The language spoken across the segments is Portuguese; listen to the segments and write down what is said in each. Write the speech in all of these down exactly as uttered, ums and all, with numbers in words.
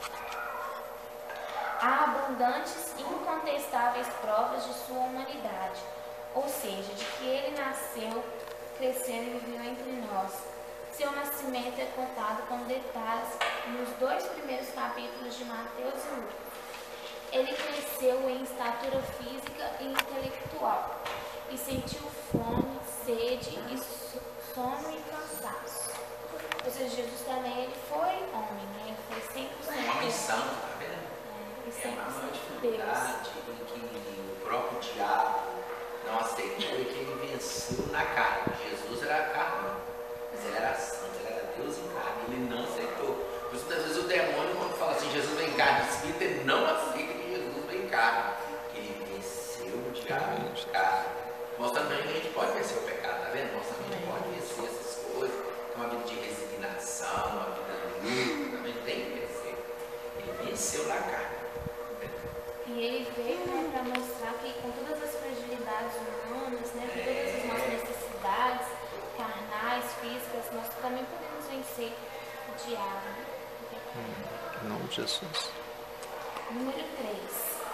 Há abundantes e incontestáveis provas de sua humanidade, ou seja, de que ele nasceu, cresceu e viveu entre nós. Seu nascimento é contado com detalhes nos dois primeiros capítulos de Mateus e Lucas. Ele cresceu em estatura física e intelectual, e sentiu fome, sede, e sono e cansaço. Ou seja, Jesus também ele foi homem, né? Ele foi cem por cento Homem santo, tá vendo? é, e É cem por uma cento Deus. dificuldade em que o próprio diabo não aceitou e que ele venceu na carne. Jesus era carnal, mas ele era santo, ele era Deus em carne, ele não aceitou. Por isso, muitas vezes o demônio, quando fala assim, Jesus vem em carne, espírito, ele não aceita que Jesus vem em carne, que ele venceu o diabo em carne. Mostrando também que a gente pode vencer o pecado, tá vendo? Mostrando que a gente pode vencer essas coisas, que é uma vida de resignação, uma vida de luta, também tem que vencer. Ele venceu na carne. E ele veio, né, para mostrar que com todas as fragilidades humanas, né, com todas as nossas necessidades carnais, físicas, nós também podemos vencer o diabo. Em nome de Jesus. Número três.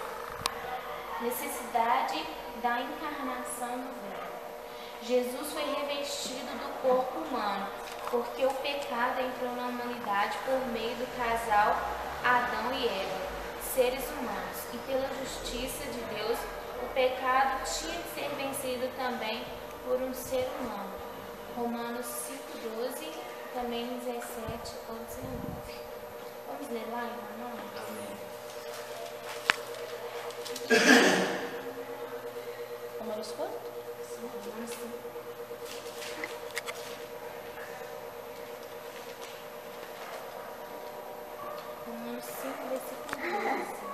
Necessidade da encarnação do Verbo. Jesus foi revestido do corpo humano, porque o pecado entrou na humanidade por meio do casal Adão e Eva, seres humanos, e pela justiça de Deus, o pecado tinha de ser vencido também por um ser humano. Romanos cinco, doze, também dezessete ao dezenove. Vamos ler lá em Romanos? Romanos quanto? Romanos cinco. Romanos cinco, versículo doze.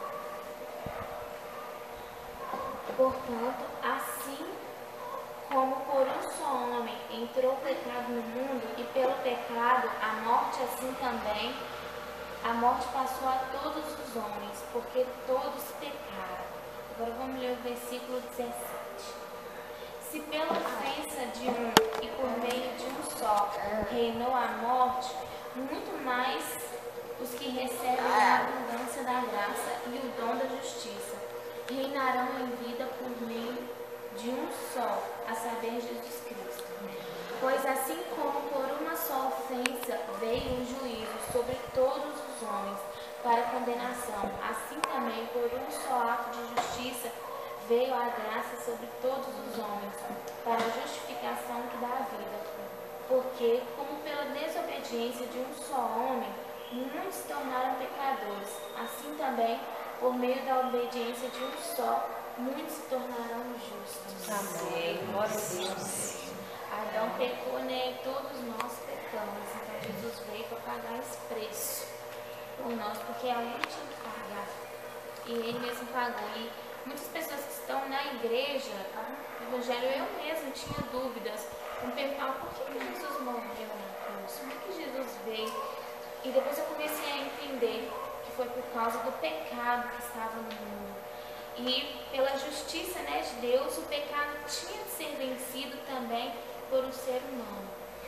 Portanto, assim como por um só homem entrou o pecado no mundo, e pelo pecado a morte, assim também a morte passou a todos os homens, porque todos pecaram. Agora vamos ler o versículo dezessete. Se pela ofensa de um e por meio de um só reinou a morte, muito mais os que recebem a abundância da graça e o dom da justiça reinarão em vida por meio de um só, a saber, Jesus Cristo. Pois assim como por uma só ofensa veio o juízo sobre todos os homens para condenação, assim também por um só ato de justiça veio a graça sobre todos os homens para a justificação que dá a vida. Porque, como pela desobediência de um só homem, muitos se tornaram pecadores, assim também, por meio da obediência de um só, muitos se tornarão justos. Amém. Glória a Deus. Adão pecou, né? Todos nós pecamos. Então Jesus veio para pagar esse preço por nós, porque é ele tinha que pagar. E ele mesmo pagou. E muitas pessoas que estão na igreja, tá? No Evangelho, eu mesma tinha dúvidas. Eu me perguntava por que que Jesus morreu na cruz? Por que que Jesus veio? E depois eu comecei a entender que foi por causa do pecado que estava no mundo. E pela justiça, né, de Deus, o pecado tinha de ser vencido também por um ser humano.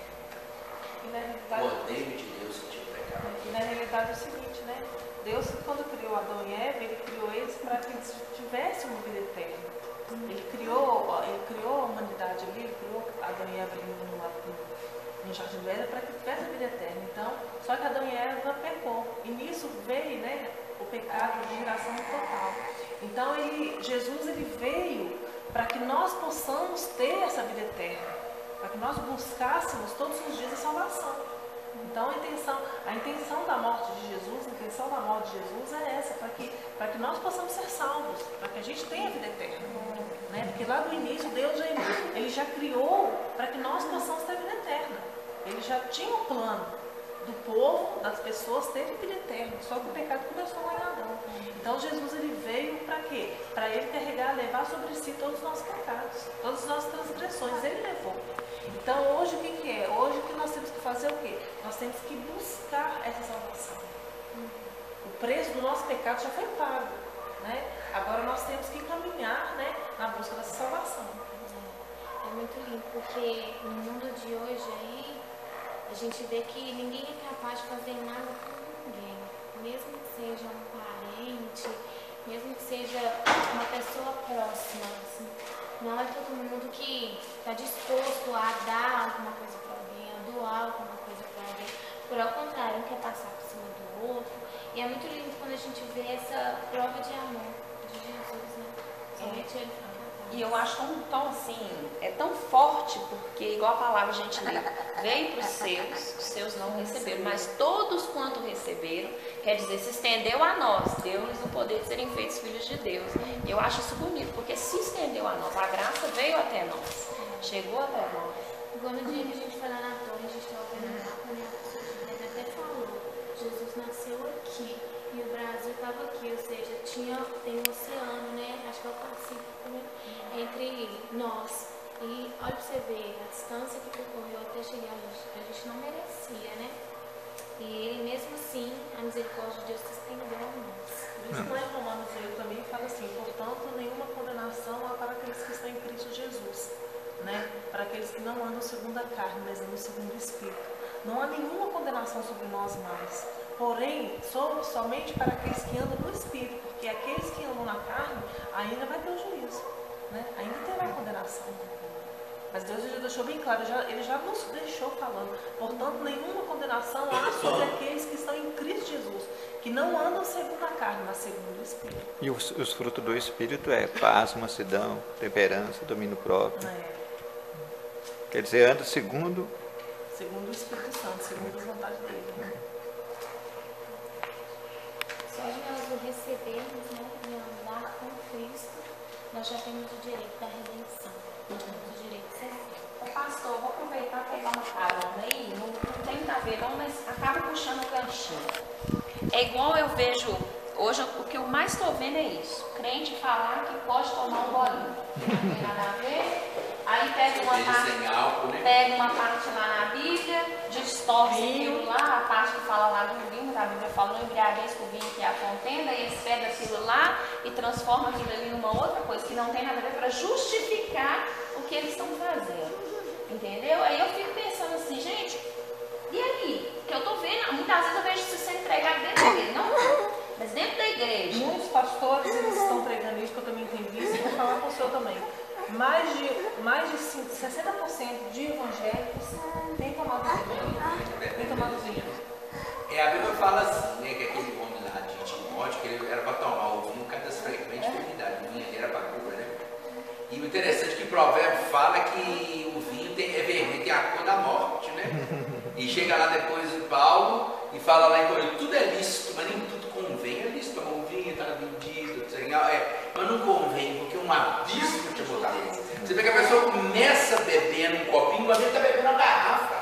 E na O realidade, odeio de Deus que tinha o pecado. e na realidade é o seguinte, né? Deus, quando criou Adão e Eva, ele criou eles para que eles tivessem uma vida eterna. Ele criou, ele criou a humanidade ali, ele criou Adão e Eva ali no, no, no Jardim do Éden para que tivesse a vida eterna. Então, só que Adão e Eva pecou. E nisso veio, né, o pecado de geração total. Então, ele, Jesus ele veio para que nós possamos ter essa vida eterna, para que nós buscássemos todos os dias a salvação. Então a intenção, a intenção da morte de Jesus, a intenção da morte de Jesus é essa, para que, para que nós possamos ser salvos, para que a gente tenha a vida eterna. Né? Porque lá no início Deus já, ele já criou para que nós possamos ter a vida eterna. Ele já tinha um plano do povo, das pessoas terem vida eterna, só que o pecado começou lá em Adão. Então Jesus ele veio para quê? Para ele carregar, levar sobre si todos os nossos pecados, todas as nossas transgressões, ele levou. Então hoje o que, que é? Hoje o que nós temos que fazer é o quê? Nós temos que buscar essa salvação. O preço do nosso pecado já foi pago, né? Agora nós temos que caminhar, né, na busca dessa salvação. É muito lindo, porque no mundo de hoje aí, a gente vê que ninguém é capaz de fazer nada por ninguém. mesmo que seja um parente, mesmo que seja uma pessoa próxima, assim, não é todo mundo que está disposto a dar alguma coisa para alguém, a doar alguma coisa para alguém. Por ao contrário, um quer passar por cima do outro. E é muito lindo quando a gente vê essa prova de amor de Jesus, né? Somente ele fala. E eu acho tão, tão assim, é tão forte, porque igual a palavra a gente lê, veio para os seus, os seus não receberam, mas todos quanto receberam, quer dizer, se estendeu a nós, deu-lhes o poder de serem feitos filhos de Deus. E eu acho isso bonito, porque se estendeu a nós, a graça veio até nós, chegou até nós. Igual no dia que a gente foi lá na torre, a gente estava vendo o mapa, né? A pessoa de dentro até falou, Jesus nasceu aqui e o Brasil estava aqui, ou seja, tinha, tem um oceano, né? Acho que é o Pacífico, né? Entre nós. E olha pra você ver, a distância que percorreu até chegar a gente, a gente não merecia, né? E ele mesmo assim, a misericórdia de Deus se estendeu a nós. Por isso que lá em Romanos ele também fala assim, portanto, nenhuma condenação há para aqueles que estão em Cristo Jesus, né? Para aqueles que não andam segundo a carne, mas andam segundo o Espírito. Não há nenhuma condenação sobre nós mais. Porém, somos somente para aqueles que andam no Espírito, porque aqueles que andam na carne ainda vai ter o juízo, né? Ainda terá a condenação. Mas Deus já deixou bem claro, já, Ele já nos deixou falando. Portanto, nenhuma condenação há sobre aqueles que estão em Cristo Jesus, que não andam segundo a carne, mas segundo o Espírito. E os, os frutos do Espírito é paz, mansidão, temperança, domínio próprio. É, Quer dizer, anda segundo... segundo o Espírito Santo, segundo a vontade dele. Né? Só de nós o recebermos, né? E andar com Cristo, nós já temos o direito da redenção. Nós temos o direito de ser. Ô, pastor, vou aproveitar e pegar uma carona aí, não, não tem nada a ver não, mas acaba puxando o ganchinho. É igual eu vejo, hoje o que eu mais estou vendo é isso, crente falar que pode tomar um bolinho, não tem nada a ver, aí pega uma Seja parte, sem álcool, né? pega uma parte lá na Bíblia, distorce aquilo lá, a parte que fala lá do vinho, a Bíblia fala, não embriagueis com o vinho que é a contenda, e eles pegam aquilo lá e transformam aquilo ali numa outra coisa que não tem nada a ver para justificar o que eles estão fazendo. Entendeu? Aí eu fico pensando assim, gente, e aí? Que eu tô vendo, muitas vezes eu vejo isso sendo pregado dentro da igreja, não, mas dentro da igreja. Muitos pastores, eles estão pregando isso, que eu também tenho visto, e vou falar com o senhor também. Mais de, mais de sessenta por cento de evangélicos têm tomado vinho. Têm tomado vinho. É, a Bíblia fala assim, né, que aquele homem lá de Timóteo, que ele era para tomar o vinho cada frequente enfermidade, o vinho ali era para cura, né? E o interessante é que o provérbio fala que o vinho tem, é vermelho, tem a cor da morte, né? E chega lá depois o Paulo e fala lá em Corinto, tudo é lícito, mas nem tudo convém. É lícito tomar um vinho, está vendido, é, mas não convém, porque um abismo te botar nisso. Você vê que a pessoa começa bebendo um copinho, mas ele está bebendo uma garrafa.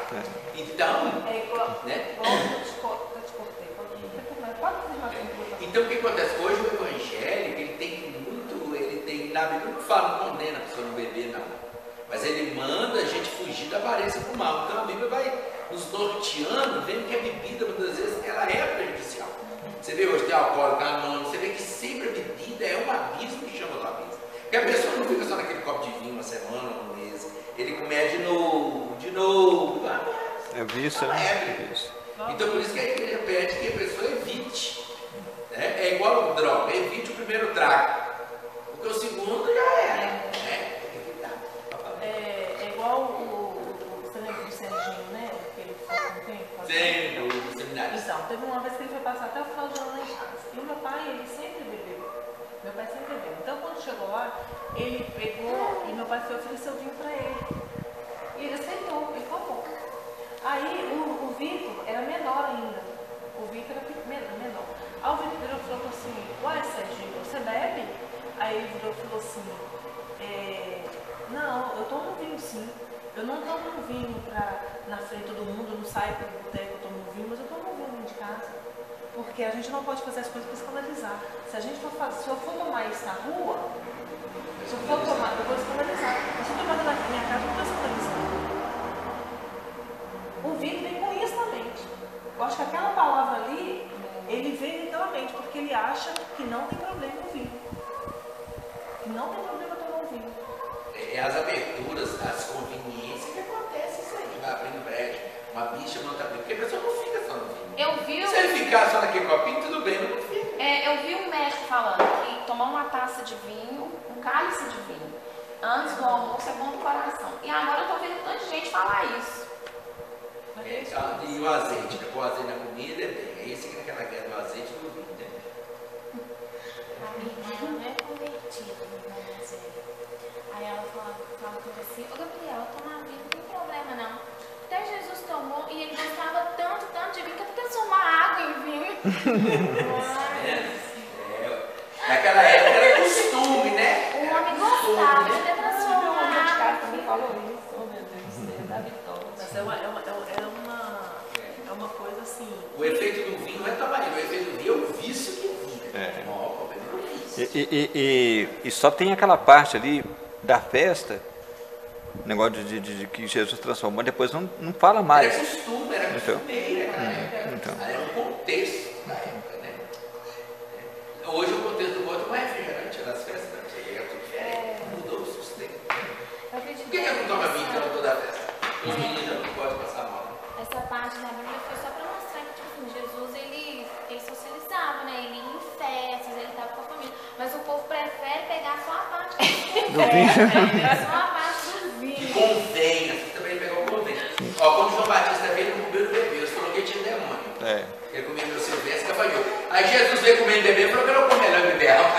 Então, É igual, né? igual eu te cortei, eu te cortei, pode, pode afirmar comigo. Então o que acontece? Hoje o evangélico, ele tem muito, ele tem, na Bíblia não fala, não condena a pessoa não beber, não. Mas ele manda a gente fugir da aparência do mal. Então a Bíblia vai nos norteando, vendo que a bebida, muitas vezes, ela é prejudicial. Você vê hoje tem alcoólico, anônimo, você vê que sempre a bebida é um abismo que chama do abismo. Porque a pessoa não fica só naquele copo de vinho uma semana, um mês. Ele começa de novo, de novo. É vício, né? É vício. Então por isso que a igreja pede que a pessoa evite. Né? É igual droga, evite o primeiro trago. Porque o segundo já era. Né? Tem que evitar. É, é igual o, o, você lembra do Serginho, né? Aquele que foi com tempo? Sim, o seminário. Então, teve uma vez que ele foi passar até o final de ano lá em casa. E o meu pai, ele sempre bebeu. Meu pai sempre bebeu. Então, quando chegou lá, ele pegou e meu pai foi oferecer o vinho para ele. E ele aceitou, ele tomou. Aí, o, o Vitor era menor ainda. O Vitor era menor. menor. Aí o Vitor virou e falou assim, uai, Serginho, você bebe? Aí ele virou e falou assim, é, não, eu tomo vinho sim. Eu não tomo vinho pra, na frente de todo mundo, eu não saio para o boteco, eu tomo vinho, mas eu tomo vinho dentro de casa. Porque a gente não pode fazer as coisas para escandalizar. Se a gente for fazer, se eu for tomar isso na rua, se eu for tomar, eu vou escandalizar. Mas se eu tomar na minha casa, eu não estou escandalizando. O vinho vem com isso na mente. Eu acho que aquela palavra ali, ele vem literalmente, porque ele acha que não tem problema o vinho. Que não tem problema tomar o vinho. É as aberturas, as conveniências que acontecem isso aí. Vai abrindo brecha, uma bicha não está abrindo, porque a pessoa não fica só no vinho. Eu vi Se ele ficar só naquele copinho, tudo bem, mas não fica. É, eu vi um médico falando que tomar uma taça de vinho, um cálice de vinho, antes do almoço é bom do coração. E agora eu tô vendo tanta gente falar isso. É, e o azeite, né? Pôr azeite na comida é bem. É isso que é aquela guerra do azeite e do vinho, né? A minha irmã não é convertida, minha irmã mais velha. Aí ela fala, fala comigo assim, ô Gabriel, tomar vinho não tem problema não. Até Jesus tomou e ele gostava tanto, tanto de vinho que até transformar água em vinho. É, é. Naquela época era costume, né? O Era homem costume, gostava de né? até transformar água em também vinho. falou isso, oh meu Deus, é da vitória. Mas é uma, é uma, é uma, é uma coisa assim. O efeito do vinho não é tamanho, o efeito do vinho é o vício que vira. É. Ó, o problema é o vício. E, e, e, e só tem aquela parte ali da festa, negócio de, de, de que Jesus transformou, depois não, não fala mais. Era costume, era Então. costumeira naquela época. Então. Era um contexto da época, né? Hoje o contexto do outro não é refrigerante, nas festas, não. Você vê, é tudo diferente. Mudou o sustento. Eu acredito Por que que eu não tomo vinho essa- então toda a festa? Os meninos não podem passar mal. Essa parte da Bíblia foi só para mostrar que, tipo assim, Jesus, ele, ele socializava, né? Ele ia em festas, ele estava com a família. Mas o povo prefere pegar só a parte do vinho. Só a parte do vinho. Convém, assim também pegou o convém. Ó, quando João Batista veio, ele não comeu e bebeu. Ele falou que ele tinha demônio. É. Ele comia meu silvestre e gafanhoto. Aí Jesus veio comer e beber e falou que era o melhor beber água.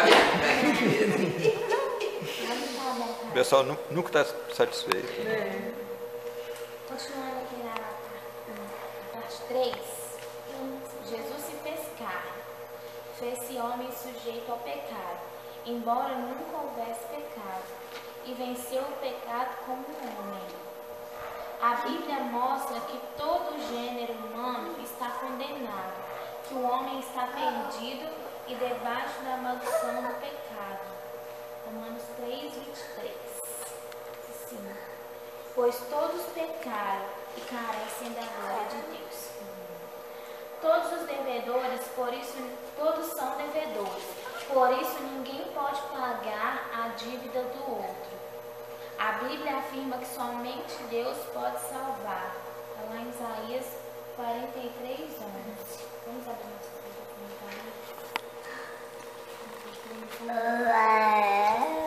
O pessoal nu- nunca está satisfeito. Continuando aqui na, na parte três. Jesus se fez carne, fez-se homem sujeito ao pecado, embora nunca houvesse pecado, e venceu o pecado como homem. A Bíblia mostra que todo o gênero humano está condenado, que o homem está perdido e debaixo da maldição do pecado. Romanos três, vinte e três. Assim, pois todos pecaram e carecem da glória de Deus. Todos os devedores, por isso, todos são devedores. Por isso ninguém pode pagar a dívida do outro. A Bíblia afirma que somente Deus pode salvar. Está lá em Isaías quarenta e três, onze. Vamos abrir nossa Bíblia.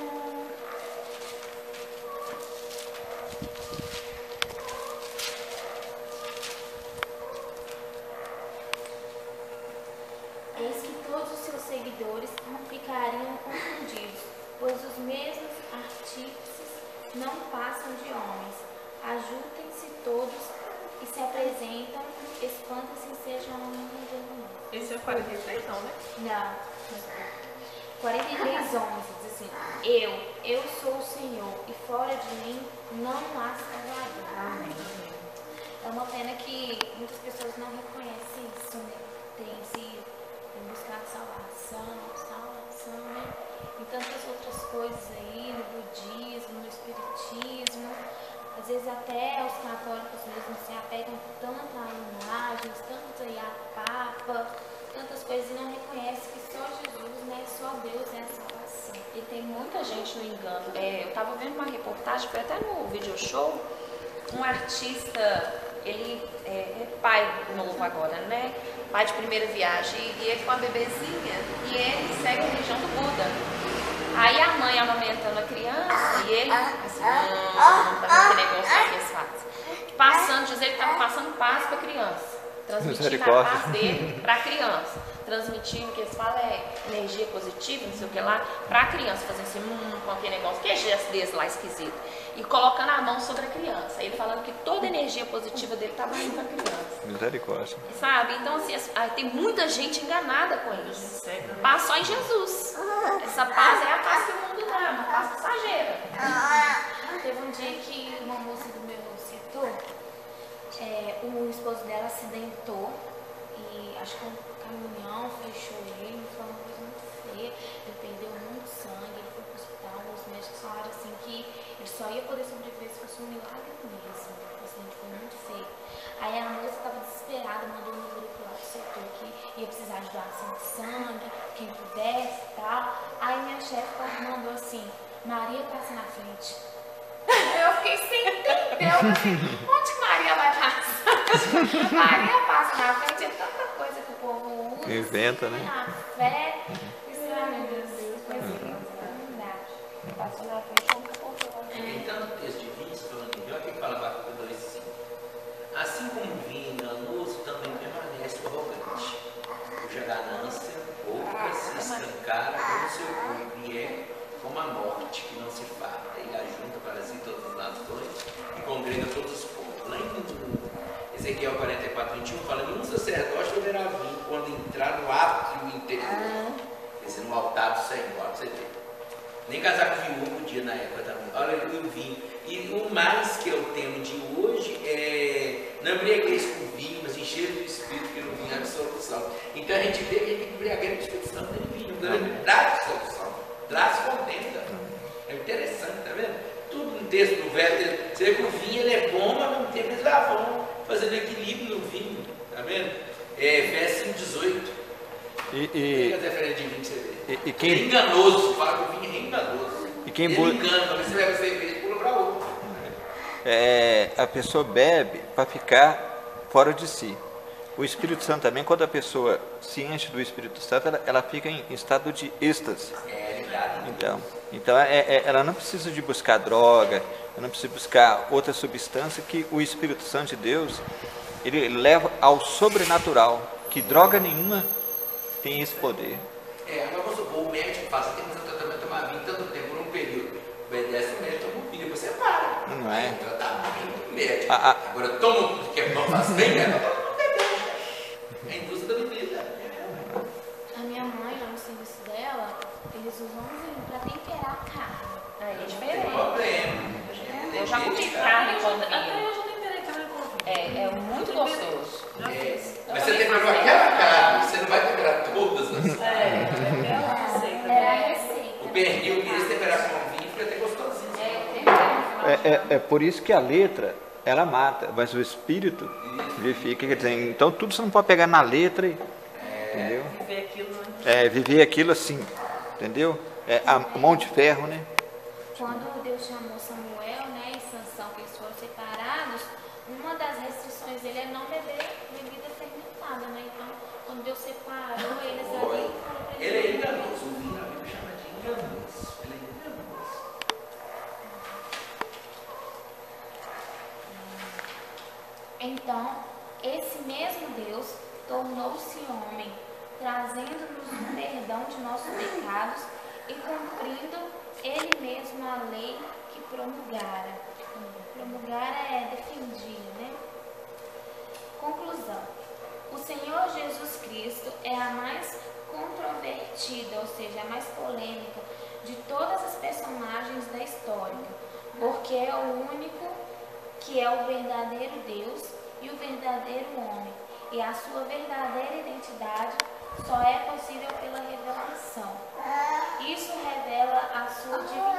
Eis que todos os seus seguidores ficariam confundidos, pois os mesmos artífices não passam de homens. Ajuntem-se todos e se apresentam, espantem-se e sejam envergonhados. Esse é o quarenta e três, não, né? Não. quarenta e três, onze diz assim: Eu, eu sou o Senhor, e fora de mim não há salvador. Amém. É uma pena que muitas pessoas não reconhecem isso, né? Tem se tem buscado salvação, salvação, né? E tantas outras coisas aí, no budismo, no espiritismo. Às vezes até os católicos mesmo se apegam tanto a imagens, tanto aí a Papa, tantas coisas e não reconhecem que só Jesus, né? Só Deus é a salvação. E tem muita gente no engano. É, eu estava vendo uma reportagem, foi até no video show, um artista, ele é, é pai novo agora, né? Pai de primeira viagem, e ele com a bebezinha, e ele segue a religião do Buda. Aí a mãe amamentando a criança, e ele, assim, hum, tá que negócio que eles fazem. Passando, dizer que estava passando paz para a criança. Transmitindo a paz dele para a criança. Transmitindo, que eles falam é energia positiva, não sei o que lá, para a criança, fazendo assim, hum, com aquele negócio, que é gesto desse lá esquisito. E colocando a mão sobre a criança. Ele falando que toda a energia positiva dele estava indo para a criança. Misericórdia. Sabe? Então, assim, as- ah, tem muita gente enganada com isso. Paz só em Jesus. Essa paz é a paz que o mundo dá, uma paz passageira. Teve um dia que uma moça do meu setor, é, o esposo dela acidentou e acho que um caminhão fechou ele, foi uma coisa muito feia, ele perdeu muito sangue, ele foi pro hospital, os médicos falaram assim que ele só ia poder sobreviver se fosse um milagre mesmo, o acidente foi muito feio. Aí a moça estava desesperada, mandou um grupo lá do setor que ia precisar de doação de sangue, quem pudesse e tal. Aí minha chefe mandou assim, Maria passa na frente. Eu fiquei sem entender, eu falei, onde que Maria vai passar? Maria passa na frente, é tanta coisa que coisas Inventa, assim, né? A fé, isso, ai meu Deus, coisa não dá. Passou na frente, como que cortou lá. Tem tanto texto de vinho, falando em vinho, olha o que fala Abacuque dois, cinco. Assim como o vinho enganoso também permanece o arrogante, cuja ganância pouca se escancara como seu corpo e é como a morte que não se farta. Ele ajunta para si todas as nações e congrega todos os povos. Lá em Ezequiel quarenta e quatro, vinte e um fala: nenhum sacerdote poderá vir quando entrar no átrio interior, quer dizer, no altar do Senhor, você vê. Nem casar com viúvo podia na época também. Olha o vinho. E o mais que é o tema de hoje é: não embriagueis com vinho, mas encher do Espírito, que no vinho é absolução. Então a gente vê que a gente tem que embriagar no Espírito Santo em vinho, então ele traz solução, traz contenda. É interessante, tá vendo? Tudo no texto do Velho, você vê que o vinho ele é bom, mas ao mesmo tempo eles lá vão fazendo equilíbrio no vinho, tá vendo? É, Efésios cinco, dezoito. E, e, Pega as referências de vinho pra você ver. e, e Ele é quem, enganoso, fala que o vinho é enganoso. E quem ele bu- engana, quando você vai para cerveja, pula para outro. é, a pessoa bebe para ficar fora de si. O Espírito Santo também, quando a pessoa se enche do Espírito Santo, ela, ela fica em, em estado de êxtase. É, ligado. Então, então é, é, ela não precisa de buscar droga, ela não precisa buscar outra substância, que o Espírito Santo de Deus, ele leva ao sobrenatural, que droga nenhuma tem esse poder. É, agora vamos supor, o médico fala: você tem que fazer um tratamento, tomar vinho tanto tempo, por um período. Obedece o médico, toma um vinho, depois você para. Não é? O tratamento do médico. Ah, ah. Agora toma tudo que é bom, faz bem, né? É a indústria da bebida. A minha mãe, lá no serviço dela, eles usam vinho pra temperar a carne. Aí é Tem diferente. problema. Eu já comi Tem carne Até com hoje, até vinho. hoje eu temperei carne com vinho. É, é muito gostoso. Já É, fiz. mas você temperou aquela carne, você não vai temperar todas as. É, aquela receita. Era a né? receita. O pernil queria se temperar com vinho, fica até gostosinho. É, tempero no final. É, é, é por isso que a letra, ela mata, mas o Espírito vivifica. Quer dizer, então tudo você não pode pegar na letra, e- entendeu? Viver aquilo, né? É, viver aquilo assim, entendeu? É, a mão de ferro, né? Quando Deus chamou Samuel, né, e Sansão, que eles foram separados, uma das restrições dele é não beber bebida fermentada, né? Então, quando Deus separou eles ali, Oi. falou pra Ele é eles- enganoso, o vinho a Bíblia chama de enganoso. Ele é enganoso. Então, esse mesmo Deus tornou-se homem, trazendo-nos o perdão de nossos pecados e cumprindo ele mesmo a lei que promulgara. Promulgara é defendia, né? Conclusão. O Senhor Jesus Cristo é a mais controvertida, ou seja, a mais polêmica de todas as personagens da história, porque é o único que é o verdadeiro Deus e o verdadeiro homem, e a sua verdadeira identidade só é possível pela revelação. Isso revela a sua divindade.